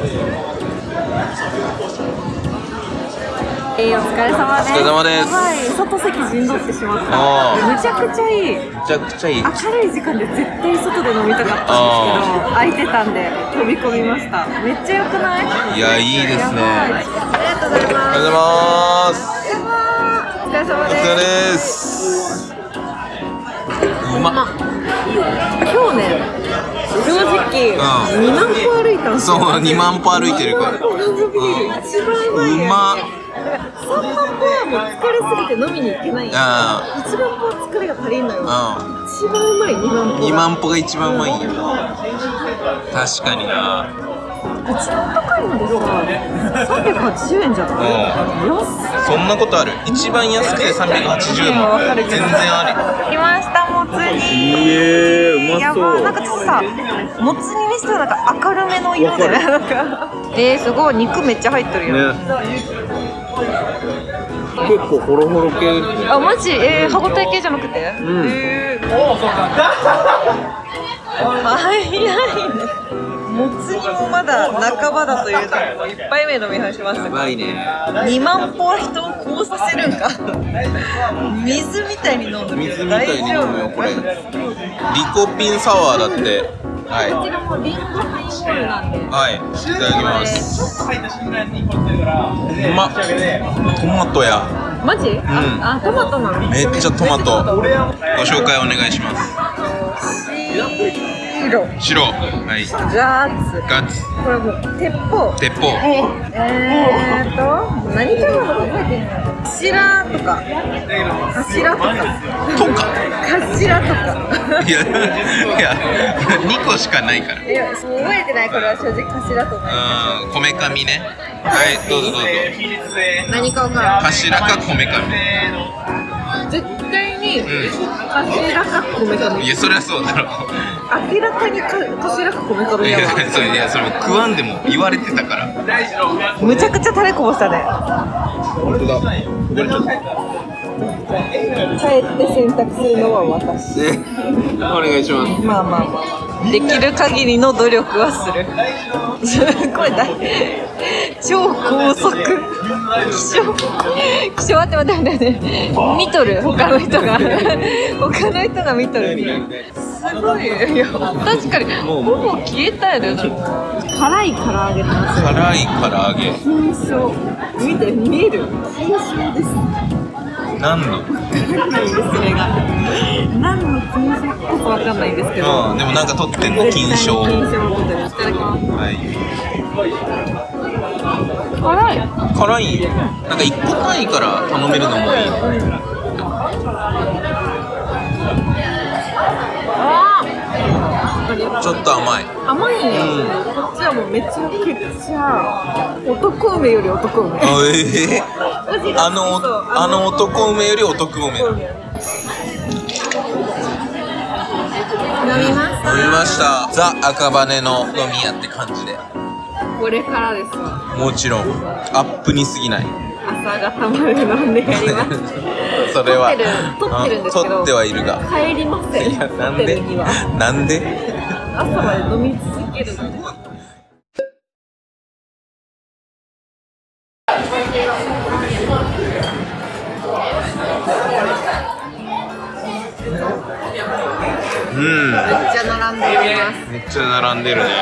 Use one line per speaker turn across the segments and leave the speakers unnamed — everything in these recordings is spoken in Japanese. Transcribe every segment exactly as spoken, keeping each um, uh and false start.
えー、お疲れ様です。
お疲れ様です。
はい、外席陣取ってしまった。むちゃくちゃいい。
むちゃくちゃいい。
明るい時間で絶対外で飲みたかったんですけど、空いてたんで飛び込みました。めっちゃ良くない？
いや、いいですね。
ありがとうございます。
おはようございます。
お疲れ様です。
お疲れです。うまっ。
今日ね、正直、うん、にまん歩歩いたんですよ。
そう、にまん歩歩いてるから。
一番うま
っ。
さんまん歩はもう疲れすぎて飲みに行けない。いちまん歩は疲れが足りんのよ。一番うまいにまん歩。
にまん歩が一番うまいんよ。確かにな。
一番高いのでさ、さんびゃくはちじゅうえんじゃん。安い。
そんなことある。一番安くてさんびゃくはちじゅうえんも全然あ
り。来ました、もつ煮。
いえー、うまそう。
なんかちょっとさ、もつ煮にしてはなんか明るめの色で、なんか。えー、すごい、肉めっちゃ入ってるよ。ね、
結構ホロホロ系ですね。
あ、マジ？えー、歯ごたえ系じゃなくて？うん。えー、おお、そうか。早いね。もつ煮もまだ半ばだというのもいっぱい目飲み始めました。
やばいね。
にまん歩は人をこうさせるんか。水みたいに飲んでる。
水みたいに飲むよこれ。リコピンサワーだって。はい。こちらもリンゴピンオールなんで。はい。いただきます。うまっ。トマトや。
マジ？うん。あ、トマトなの。
めっちゃトマト。ご紹介お願いします。
白。
白。はい。
ガッツ。
ガッツ。
これもう鉄砲。
鉄砲。
えーっと何かのこと覚えてるの？頭とか。頭とか。
とか。
頭とか。
いやいやにこしかないから。
いや覚えてない。これは正直頭とか。
うん、こめかみね。はい、どうぞどうぞ。
何かわからん。
頭かこめかみ。
絶対に頭かこめかみ。
いやそりゃそうだろ。
明らかにか頭かこめかみやわ。
いやそれいやそれ食わんでも言われてたから。
むちゃくちゃタレこぼしたね。
本当だ。これちょっと。
帰って洗濯するのは私。
ね、お願いします。
まあまあまあ。できる限りの努力はする。これだ。超高速。気象。気象待って待って待って。見とる他の人が。他の人が見とる。すごいよ。確かにほぼ消えたよね。辛い唐揚げです。
辛い唐揚げ。
金賞。見て見える。金賞です。
何の？
わかんないです、それが。何の金賞こそわかんないんですけど。
うん、でもなんか取ってんの金賞。
金賞を取ってる。いただきます。
はい。
辛い。
辛い。なんか一個単位から頼めるのもいい。
ああ。
ちょっと甘い。
甘いね。うん、こっちはもうめちゃくちゃ男梅より男梅。
あ、えー、あのあの男梅より男梅。飲
みました。
飲みました。ザ赤羽の飲み屋って感じで。
これからですわ。
もちろんアップに過ぎない。
朝方まで飲んでやります。
それは
撮ってるんですけど。
撮ってはいるが。
帰りません。
いやなんで？なんで？
朝まで飲み続けるので。
うん。
めっちゃ並んでいます。
めっちゃ並んでるね。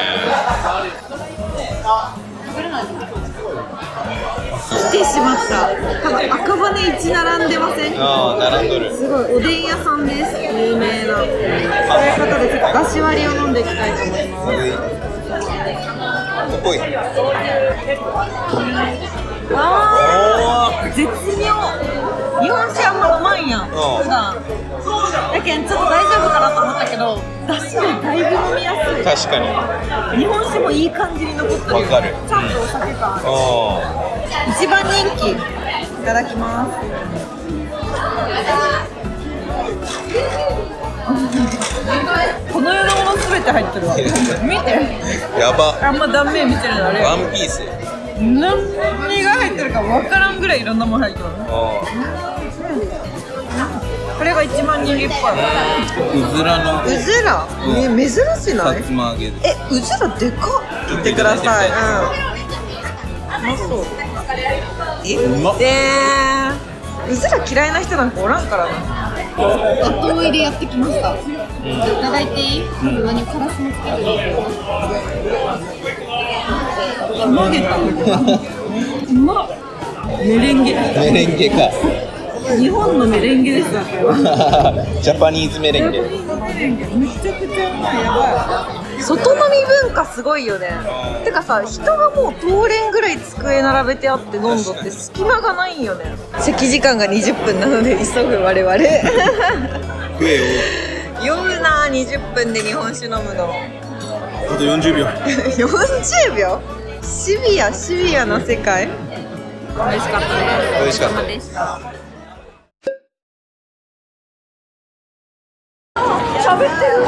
来てしまった。多分赤羽一並んでません？
ああ、並んでる。
すごいおでん屋さんです。有名な。そういうことでちょっとだし割りを飲んでいきたいと思います。
こい。
ああ、絶妙。日本酒あんまうまいやん。普段。だけんちょっと大丈夫かなと思ったけど、だしでだいぶ飲みやすい。
確かに。
日本酒もいい感じに残ってる。
わかる。
ちゃんとお酒感ある。一番人気。いただきます。この世のものすべて入ってるわ。見て。
やば。
あんま断面見てるのあれ。
ワンピース。
何が入ってるかわからんぐらいいろんなもの入ってる。 これが一番人気っぽい。
うずらの
うずら、え、珍しない？
さつま揚げです。
え、うずらでかっ。見てください。うん。うまそう。え、
うまっ。
えー、うずら嫌いな人なんかおらんからな。
後入れやってきました。いただいていい？何からしもつけてる。うまげた。うまっ。メレンゲ。
メレンゲか。
日本のメレンゲですわ、これは。
ジャパニーズメレンゲ。
めちゃくちゃうまい、やばい。
外飲み文化すごいよね。てかさ、人がもう通れんぐらい机並べてあって飲んどって隙間がないんよね。席時間がにじゅっぷんなので急ぐ我々。
食えよ。
酔うな、にじゅっぷんで日本酒飲むの。
あとよんじゅうびょう。
よんじゅうびょう？シビア、シビアな世界。
美味しかったです。
美味しかった
でした。
喋ってる。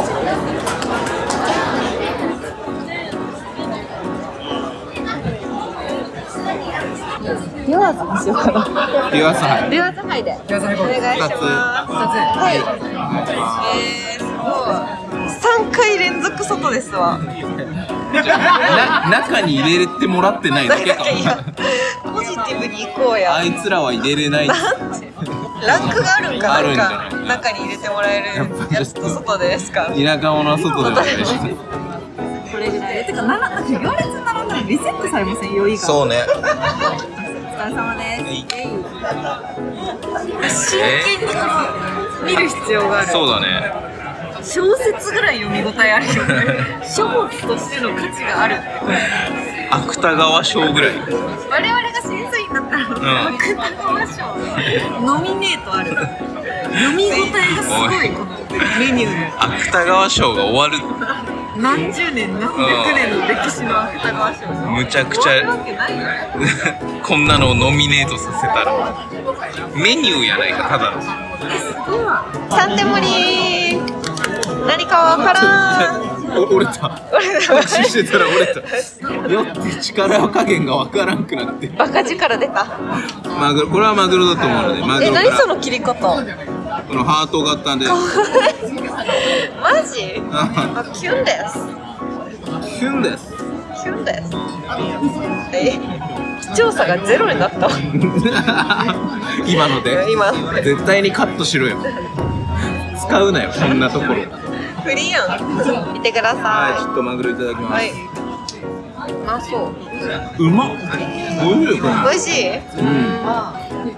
リワーズにしようかな。
リワースハイ。
リワーズハイで。お願いします。
二つ。
はい。えー、すごい。三回連続外ですわ。
な中に入れてもらってないだけかも。
いや、ポジティブに行こうや。
あいつらは入れれない。
なんてランクがあるんかな。
あるんじゃ
なんか
ない
中に入れてもらえるやつと外でですか。
田舎者は外でもないし。
これぐらいで。てか、なら、なんか行列並んだらリセットされません？酔いが。
そうね。
お疲れ様です。
真剣に見る必要がある。
そうだね。
小説ぐらい読み応えあるよね。書物としての価値があるってこれ。
芥川賞ぐらい。
我々が審査員だったら、芥川賞ノミネートある。読み応えがすごい、このメニュー。
芥川賞が終わる。
何十年何百年の歴史の芥川賞。
むちゃくち
終わるわ
ゃ
けないよ。
こんなのをノミネートさせたらメニューやないか、ただの。
三手盛り。何かわからん。
折れた。拍手してたら折れた。酔って力加減がわからんくなって。
バカ力出た。
マグロ、これはマグロだと思うので、マグ
え、
ロから
何その切り方。
このハート型で。
マジ？あ、キュンです。
キュンです。
キュンです。え、視聴者がゼロになった。
今ので。
今。
絶対にカットしろよ。使うなよ、こんなところ。
フリーやん。見てください。
はい、ちょっとマグロいただきます。
はい。うまそう。
うまっ。おいしいこれ。
美味しい。
うん。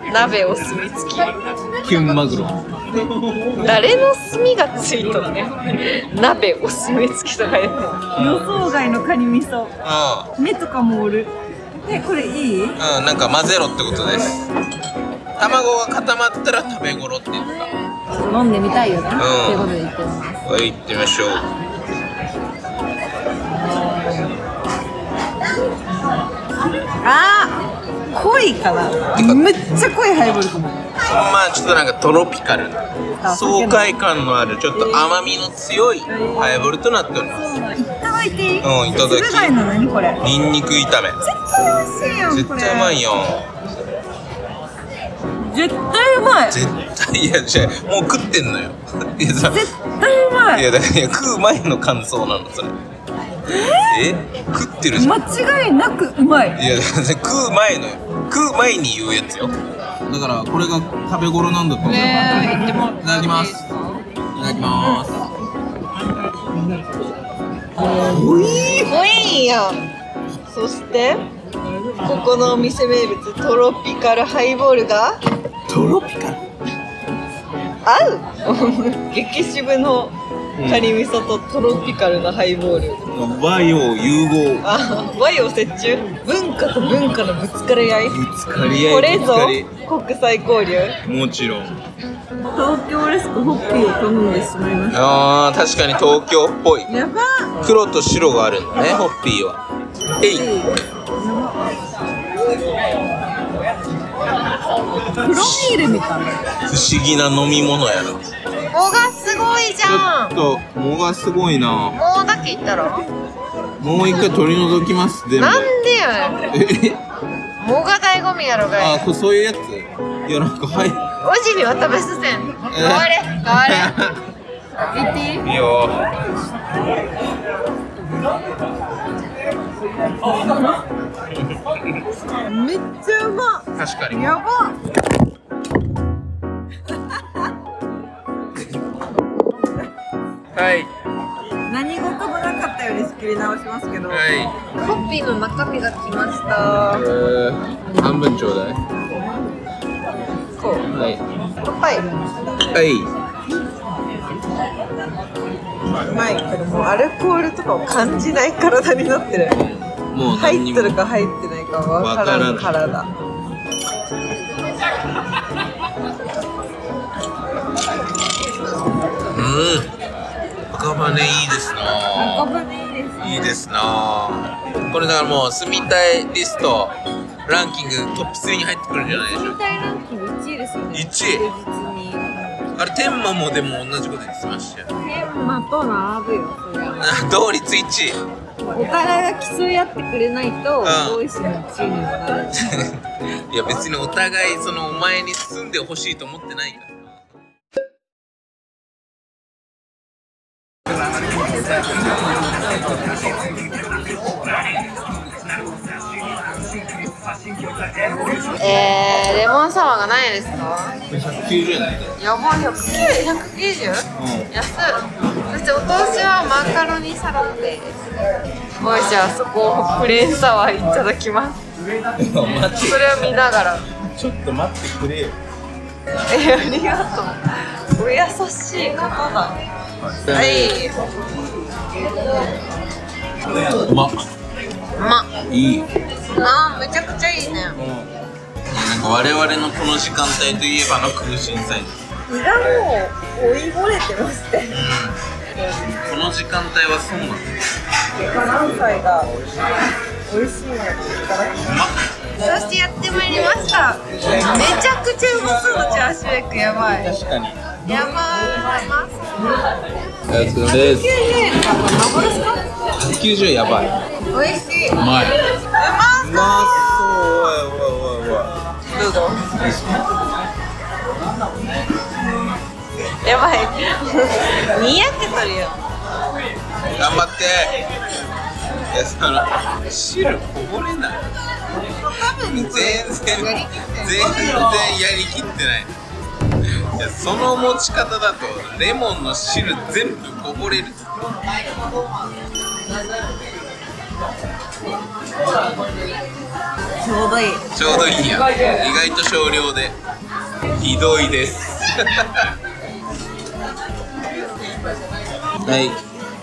鍋お墨付き。
キュンマグロ。
誰の墨がついとね。鍋お墨付きとか言って。
予想外のカニ味噌。
う
目とかもおる。え、これいい？
ん。うん、なんか混ぜろってことです。卵が固まったら食べ頃って言った。
飲んでみたいよね。
うん。
ということで言ってます。
はい、行ってみましょう。
あー、濃いかな。めっちゃ濃いハイボールかも。
まあちょっとなんかトロピカルな爽快感のあるちょっと甘みの強いハイボールとなっております。
いただいていい？
うん、いただき。
すごいの何これ？
ニンニク炒め。
絶対美味しいよ。
絶対うまいよ。
絶対うまい。
絶対いやじゃあもう食ってんのよ。いやさ
絶対うまい。
いやだから食う前の感想なのそれ。え？食ってるじゃん。
間違いなくうまい。
いやだから食う前のよ。食う前に言うやつよ。だからこれが食べ頃なんだと思う。
ねえ、
いただきます。いただきます。おい
濃いんや。そしてここのお店名物トロピカルハイボールが
トロピカル
合う。激渋のカニ味噌とトロピカルなハイボール。
和洋融合。
あ、和洋折衷。文化と文化のぶつかり合い。
ぶつかり合い。
これぞ
ぶつかり
国際交流。
もちろん。
東京レスクホッピーを頼んでしまいました。
ああ確かに東京っぽい。
やばっ。
黒と白があるんだねホッピーは。えい。
プロフィールみたいな。
不思議な飲み物やな。
藻がすごいじゃん。
ちょっと藻がすごいな。
藻だけいったら。
もう一回取り除きます全部。
なんでやねん。
え？
藻が醍醐味やろがい。
あ、これそういうやつ。いやなんかはい
おじには食べさせん。変われ変われ。言っていい？
いいよ。
めっちゃうま。
確かに。
やば。
はい。
何事もなかったように仕切り直しますけど。
はい。
コピーの中身が来ました。
えー、半分ちょうだい。
こう。
はい。
はい。
はい。
うまいけどもうアルコールとかを感じない体になってる。
もう
入ってるか入ってないかわからん体。
うん。赤羽いいですな。
赤羽いいですね。
いいですな。これだからもう住みたいリストランキングトップスリーに入ってくるんじゃないでしょうか。
住みたいランキングいちいですよね。
いちい。
確実に。
あれ天満もでも同じこと言ってましたよ。
天満と並ぶよそりゃ。
同率いちい。
お互いが競い合ってくれないとボイスのいちいにはなる。
いや別にお互いそのお前に住んでほしいと思ってないから。
えー、レモンサワーがないですか？
ひゃくきゅうじゅうえんだって。
やばい、ひゃくきゅうじゅう？ 安っ。そしてお通しはマカロニサラダです。おい、じゃあそこをプレーンサワーいただきます。それを見ながら。
ちょっと待ってくれよ。
え、ありがとう。お優しい方だ。はい。
うまっ。
うまっ。
いい。
あー、めちゃくちゃいいね。
なんか我々のこの時間帯といえばの空心菜。
胃がもう追いぼれてますね。
うん。この時間帯はそうなんだ。
関西が美味しいのでいただきます。そしてやってまいりました。めちゃくちゃうまそうなチャーシューエッグ、やばい。
確かに。
やばい。
お疲れ様です。
ひゃくきゅうじゅうえんとか幻か？
ひゃくきゅうじゅうえんやばい。
美味しい。
うまい。
うまそう。
うまそう。おいおいおいおい。
どうぞ。やばい。にやけとるよ。
頑張って。いやその汁こぼれない。全然全然やりきってない。いやその持ち方だとレモンの汁全部こぼれる。
ちょうどいい。
ちょうどいいや。意外と少量でひどいです。はい。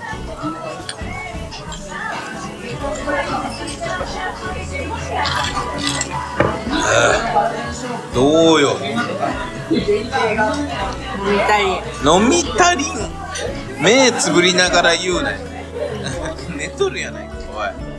どうよ。
飲みたい。
飲み足りん。目つぶりながら言うなよ。寝とるやないかおい。